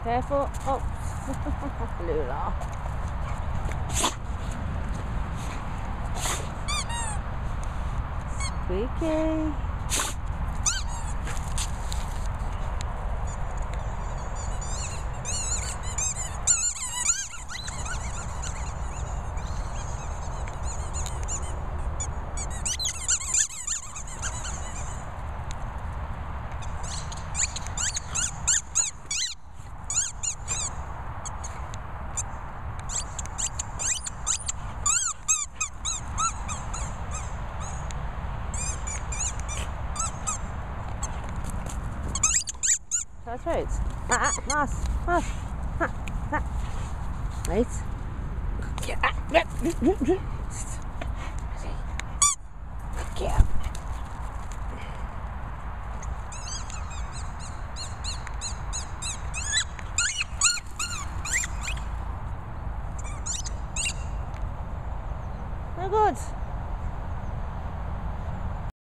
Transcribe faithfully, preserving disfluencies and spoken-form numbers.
Careful. Oh, Lula. Squeaky. That's right. Ah, ah, Mas, Mas. Ha, ha. Right. Yeah. Very good.